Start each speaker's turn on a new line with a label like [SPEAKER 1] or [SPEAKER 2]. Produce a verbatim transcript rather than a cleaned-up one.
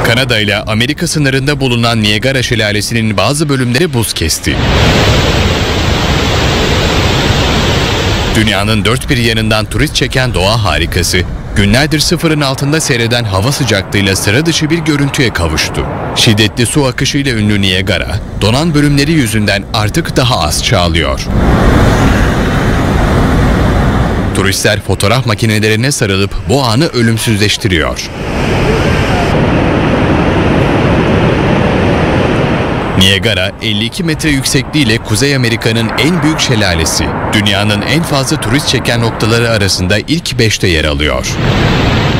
[SPEAKER 1] Kanada ile Amerika sınırında bulunan Niagara Şelalesi'nin bazı bölümleri buz kesti. Dünyanın dört bir yanından turist çeken doğa harikası, günlerdir sıfırın altında seyreden hava sıcaklığıyla sıra dışı bir görüntüye kavuştu. Şiddetli su akışıyla ünlü Niagara, donan bölümleri yüzünden artık daha az çağlıyor. Turistler fotoğraf makinelerine sarılıp bu anı ölümsüzleştiriyor. Niagara, elli iki metre yüksekliğiyle Kuzey Amerika'nın en büyük şelalesi. Dünyanın en fazla turist çeken noktaları arasında ilk beşte yer alıyor.